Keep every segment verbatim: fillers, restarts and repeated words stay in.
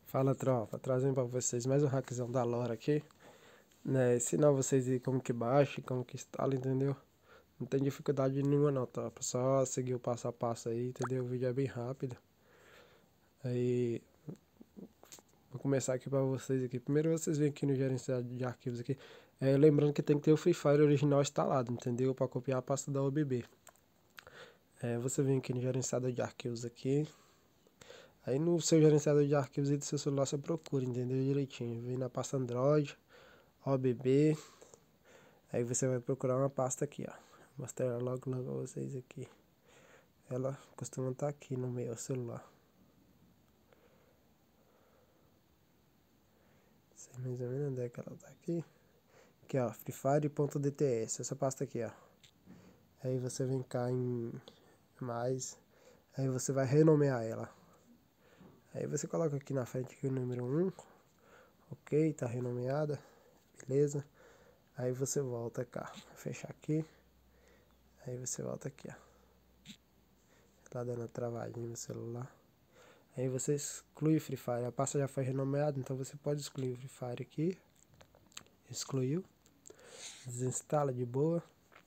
Fala, tropa, trazendo pra vocês mais um hackzão da lore aqui, né, ensinar vocês aí como que baixa, como que instala, entendeu? Não tem dificuldade nenhuma não, tropa, só seguir o passo a passo aí, entendeu? O vídeo é bem rápido. Aí, vou começar aqui pra vocês aqui, primeiro vocês vêm aqui no gerenciador de arquivos aqui, é, lembrando que tem que ter o Free Fire original instalado, entendeu? Pra copiar a pasta da O B B. É, você vem aqui no gerenciador de arquivos aqui. Aí no seu gerenciador de arquivos aí do seu celular você procura, entendeu? Direitinho. Vem na pasta Android, O B B. Aí você vai procurar uma pasta aqui, ó. Vou mostrar ela logo logo pra vocês aqui. Ela costuma estar aqui no meu celular. Não sei mais ou menos onde é que ela tá aqui. Aqui, ó, freefire.dts, essa pasta aqui, ó. Aí você vem cá em mais. Aí você vai renomear ela. Aí você coloca aqui na frente aqui o número um. Ok, tá renomeada. Beleza. Aí você volta cá. Fechar aqui. Aí você volta aqui, ó. Tá dando uma travadinha no celular. Aí você exclui o Free Fire. A pasta já foi renomeada, então você pode excluir o Free Fire aqui. Excluiu. Desinstala de boa.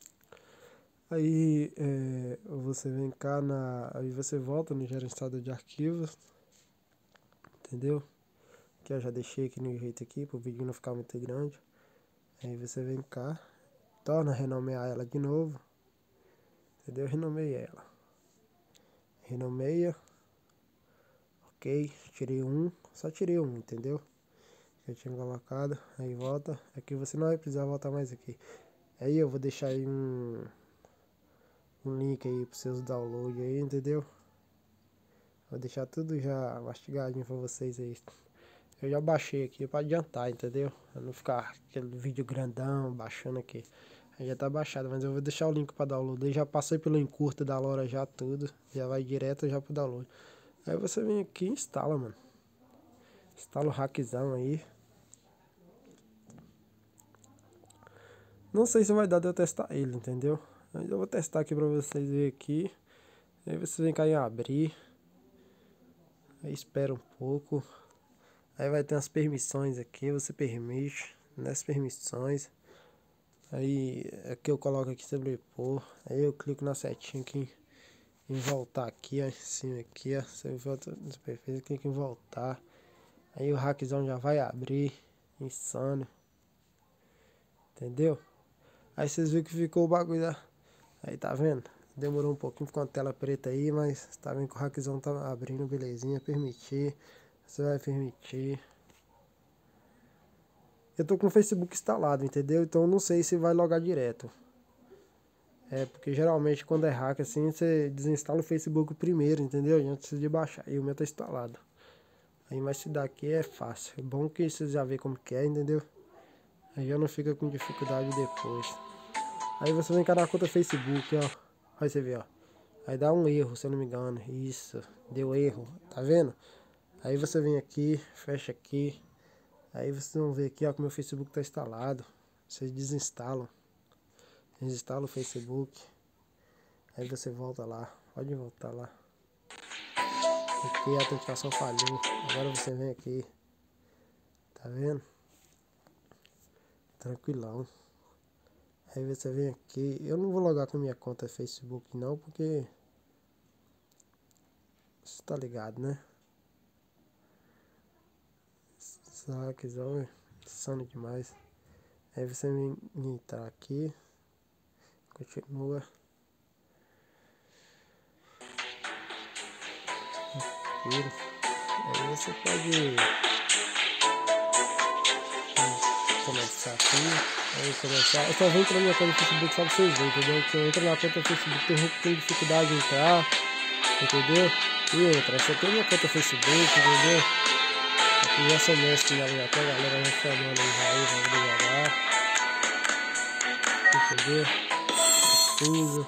Aí é, você vem cá na. Aí você volta no gerenciador de arquivos. Entendeu? Que eu já deixei aqui no jeito aqui, para o vídeo não ficar muito grande. Aí você vem cá. Torna a renomear ela de novo. Entendeu? Renomeia ela. Renomeia. Ok. Tirei um. Só tirei um, entendeu? Que eu tinha colocado. Aí volta. Aqui você não vai precisar voltar mais aqui. Aí eu vou deixar aí um. Um link aí para seus downloads aí, entendeu? Vou deixar tudo já mastigadinho pra vocês aí. Eu já baixei aqui para adiantar, entendeu? Pra não ficar aquele vídeo grandão baixando aqui. Aí já tá baixado, mas eu vou deixar o link para download. Eu já passei pelo encurto da Lora já tudo. Já vai direto já pro download. Aí você vem aqui e instala, mano. Instala o hackzão aí. Não sei se vai dar de eu testar ele, entendeu? Mas eu vou testar aqui pra vocês verem aqui. Aí você vem cá em abrir. Aí espera um pouco. Aí vai ter as permissões aqui. Você permite nas permissões. Aí aqui eu coloco aqui sobrepor. Aí eu clico na setinha aqui em voltar aqui, ó, em cima aqui, ó. Você volta nos perfis, clica em voltar. Aí o hackzão já vai abrir. Insano. Entendeu? Aí vocês viram que ficou o bagulho da... Aí tá vendo? Demorou um pouquinho, ficou uma tela preta aí, mas tá vendo que o hackzão tá abrindo, belezinha. Permitir. Você vai permitir. Eu tô com o Facebook instalado, entendeu? Então eu não sei se vai logar direto. É, porque geralmente quando é hack assim, você desinstala o Facebook primeiro, entendeu? Antes de baixar. E o meu tá instalado. Aí, mas se daqui é fácil. É bom que vocês já vê como que é, entendeu? Aí já não fica com dificuldade depois. Aí você vem cá na conta Facebook, ó. Aí você vê, ó. Aí dá um erro, se eu não me engano. Isso, deu erro, tá vendo? Aí você vem aqui, fecha aqui. Aí vocês vão ver aqui, ó, que meu Facebook tá instalado. Vocês desinstalam. Desinstala o Facebook. Aí você volta lá. Pode voltar lá. Aqui a autenticação falhou. Agora você vem aqui. Tá vendo? Tranquilão. Aí você vem aqui. Eu não vou logar com minha conta Facebook não, porque... Você tá ligado, né? Saquezão, insano demais. Aí você vem entrar aqui. Continua. Aí você pode começar aqui. Aí começar. Eu só vou entrar na minha conta do Facebook só pra vocês verem, entendeu? Se eu entro na conta do Facebook, tem gente que tem dificuldade de entrar, entendeu? E outra, essa aqui é minha conta do Facebook, entendeu? Aqui já sou mestre, já vi até a galera já chamando aí, já vou jogar. Entendeu? Uso.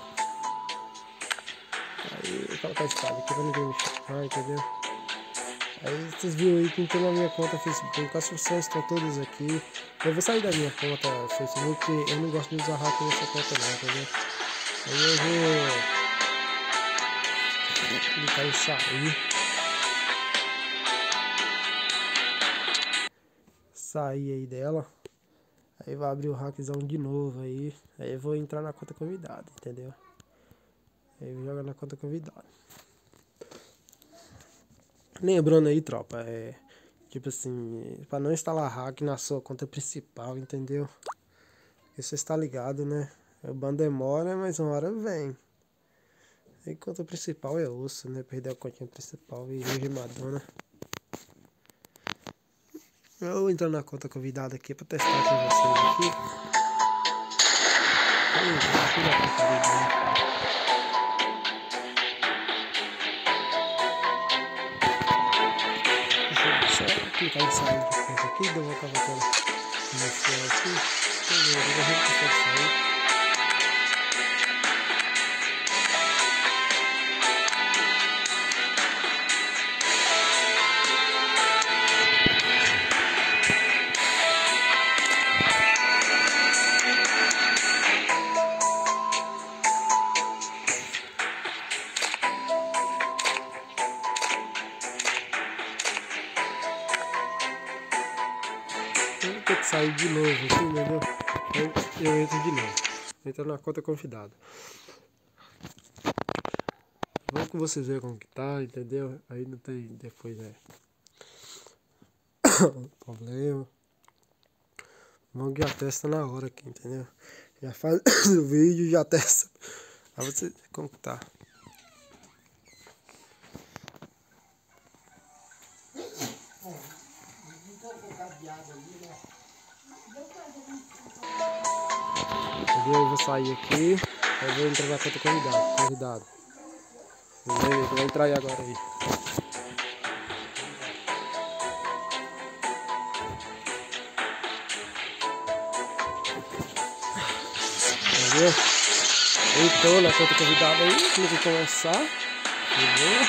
Aí eu vou colocar a espada aqui pra ninguém me chamar, entendeu? Aí vocês viram aí que tem na minha conta Facebook, as funções estão todas aqui. Eu vou sair da minha conta Facebook, porque eu não gosto de usar hack nessa conta não, entendeu? Aí eu vou clicar em sair. sair aí dela. Aí vai abrir o hackzão de novo aí. Aí eu vou entrar na conta convidado, entendeu? Aí eu vou jogar na conta convidado. Lembrando aí, tropa, é... Tipo assim, pra não instalar hack na sua conta principal, entendeu? Porque você está ligado, né? O ban demora, mas uma hora vem. E conta principal é osso, né? Perder a continha principal e regimadona. Eu vou entrar na conta convidada aqui pra testar com vocês aqui. Deixa eu só clicar em sair de conta aqui, deu uma tela inicial aqui. Então, eu vou consegue sair. Eu vou ter que sair de novo aqui, entendeu? Eu, eu entro de novo. Entro na conta convidada. Vamos com vocês verem como que tá, entendeu? Aí não tem depois, é... problema. Vamos que já testa na hora aqui, entendeu? Já faz o vídeo, já testa. Aí você vê como que tá. Entendeu? Eu vou sair aqui. Eu vou entrar na conta convidado. Convidado. Eu vou entrar aí agora aí. Entendeu? Entrou na conta convidada aí. Clica em começar. Entendeu?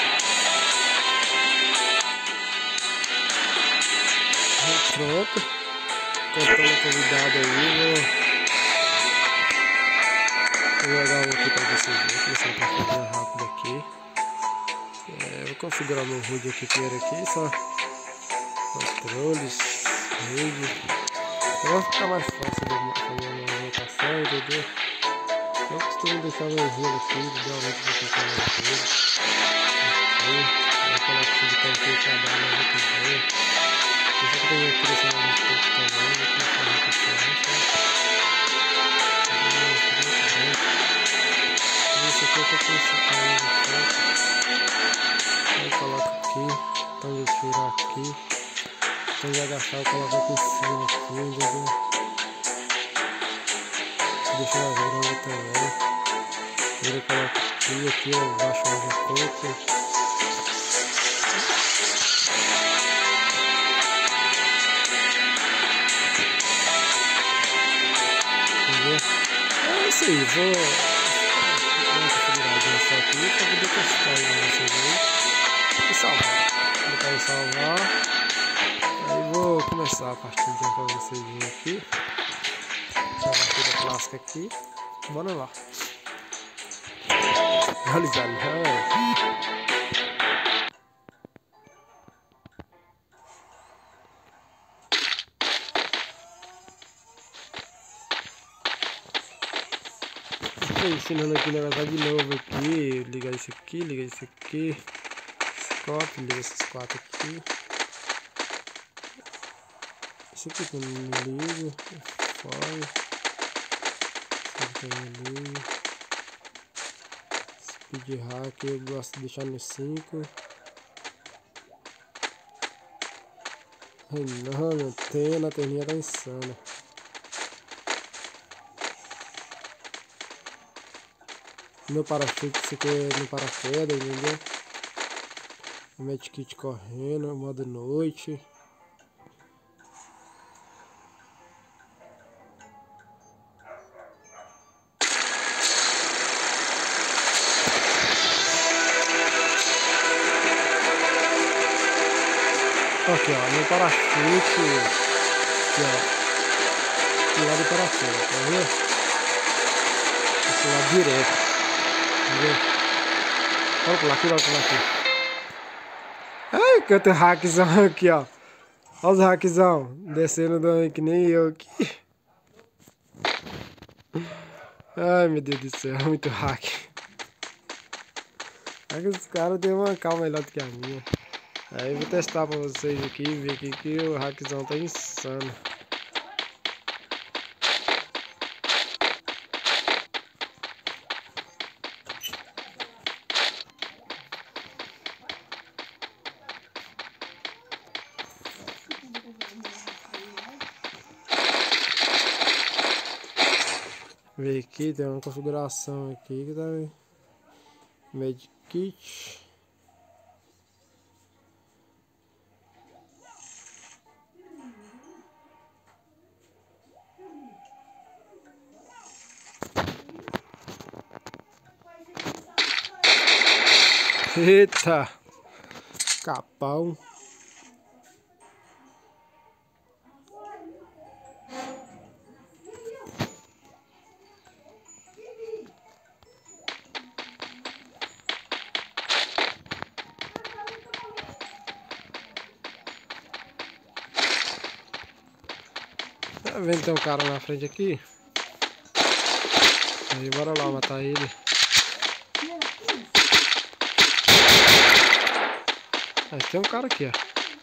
Pronto. Contando convidado aí. Vou... Vou jogar um aqui pra vocês verem. Vou começar a configurar rápido aqui. É, vou configurar meu H U D aqui primeiro aqui, só controles, rede. Vai ficar mais fácil de fazer uma movimentação, entendeu? Eu costumo deixar meu H U D aqui, idealmente vou clicar na rede. Aqui, aí coloco de cantinho cada um no outro bem. Deixa eu ter aqui esse momento aqui também, vou começar a repetição. Esse aqui eu tô com esse tamanho aqui. Aí eu coloco aqui, então de tirar aqui, então de agachar eu coloco aqui em cima, aqui, entendeu? Deixa eu grande também. Ele coloca aqui, aqui eu baixo mais um pouco. Entendeu? É isso aí, vou... só aqui para poder testar aí pra vocês aí e salvar. Vou botar em salvar. Aí vou começar a partida para vocês verem aqui. Essa partida clássica aqui. Bora lá. Realizar não. Ensinando aqui o negócio de novo aqui, ligar isso aqui, ligar isso aqui, esse copo, liga esses quatro aqui, esse aqui que eu não ligo, fora, esse aqui também não ligo, speed hack eu gosto de deixar no cinco, ai não, meu, tem, a lanterninha tá insana. Meu para-chute, isso aqui é no paraquedas, entendeu? O medkit correndo, modo noite. Aqui ó, meu para-chute. Aqui ó. Do lado do paraquedas, tá vendo? Aqui lá direto. Olha lá, aqui, olha lá, aqui. Ai, que outro hackzão aqui, ó. Olha os hackzão descendo do que nem eu aqui. Ai, meu Deus do céu, muito hack. É que os caras têm uma calma melhor do que a minha. Aí eu vou testar pra vocês aqui, ver aqui que o hackzão tá insano. Ver aqui, tem uma configuração aqui que tá Medkit. Eita! Capão. Tá vendo que tem um cara na frente aqui? Aí bora lá matar ele. Aí tem um cara aqui, ó.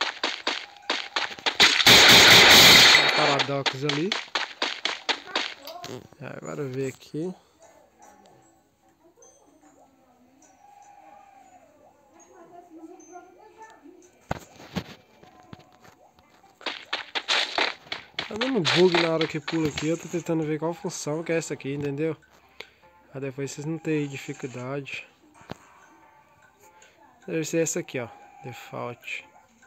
Um paradoxo ali. Aí bora ver aqui. Tá dando bug na hora que pula aqui, eu tô tentando ver qual função que é essa aqui, entendeu? Aí depois vocês não tem dificuldade. Deve ser essa aqui, ó, default.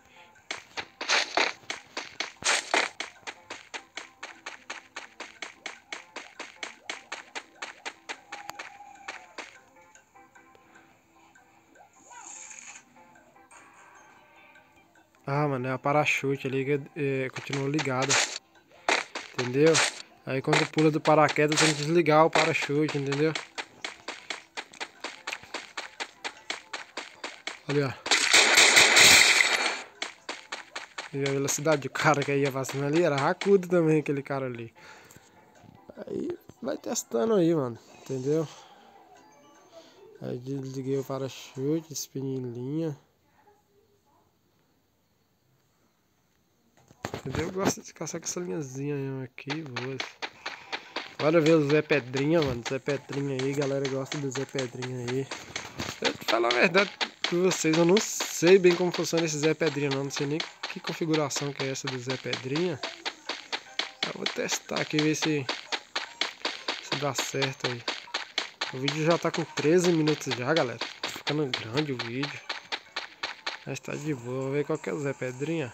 Ah, mano, é a parachute ali que é, continua ligada. Entendeu? Aí quando pula do paraquedas tem que desligar o parachute, entendeu? Olha, ó. E a velocidade do cara que ia passando ali era racudo também, aquele cara ali. Aí vai testando aí, mano, entendeu? Aí desliguei o parachute, espinho em linha. Entendeu? Eu gosto de caçar com essa linhazinha mesmo aqui, boas. Bora ver o Zé Pedrinha, mano. Zé Pedrinha aí, galera gosta do Zé Pedrinha aí. Eu te falar a verdade pra vocês, eu não sei bem como funciona esse Zé Pedrinha não. Não sei nem que configuração que é essa do Zé Pedrinha. Eu vou testar aqui, ver se, se dá certo aí. O vídeo já tá com treze minutos já, galera. Tá ficando grande o vídeo. Mas tá de boa. Vou ver qual que é o Zé Pedrinha.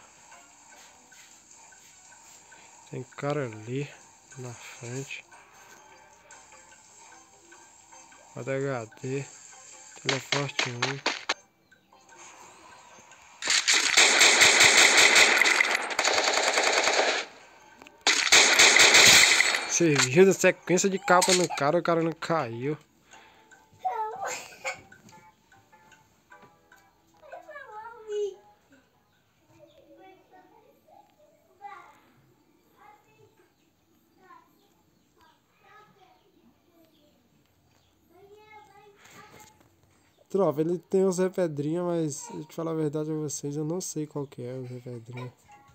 Tem cara ali na frente. H D. Teleforte um. Serviu da sequência de capa no cara, o cara não caiu. Tropa, ele tem o Zé Pedrinha, mas deixa eu te falar a verdade a vocês, eu não sei qual que é o Zé Pedrinha.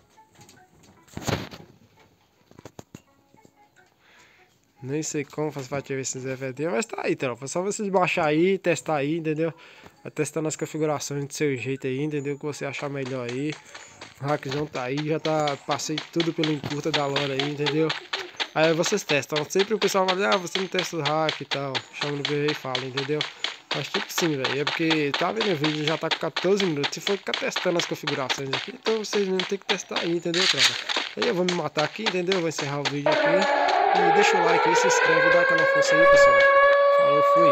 Nem sei como faz pra ativar esse Zé Pedrinha, mas tá aí, tropa. Só vocês baixar aí, testar aí, entendeu? Vai testando as configurações do seu jeito aí, entendeu? O que você achar melhor aí. O hackzão tá aí, já tá, passei tudo pelo encurta da lore aí, entendeu? Aí vocês testam. Sempre o pessoal fala, ah, você não testa o hack e tal. Chama no B V e fala, entendeu? Mas tipo sim, velho. É porque tá vendo o vídeo, já tá com quatorze minutos. Se for ficar testando as configurações aqui, então vocês não tem que testar aí, entendeu, tropa? Aí eu vou me matar aqui, entendeu? Vou encerrar o vídeo aqui. E deixa o like aí, se inscreve, dá aquela força aí, pessoal. Falou, fui.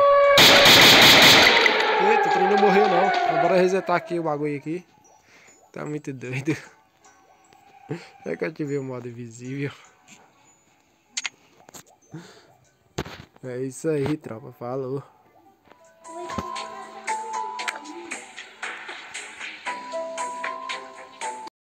Eita, o trem não morreu não. Bora resetar aqui o bagulho aqui. Tá muito doido. É que eu ativei o modo invisível. É isso aí, tropa. Falou.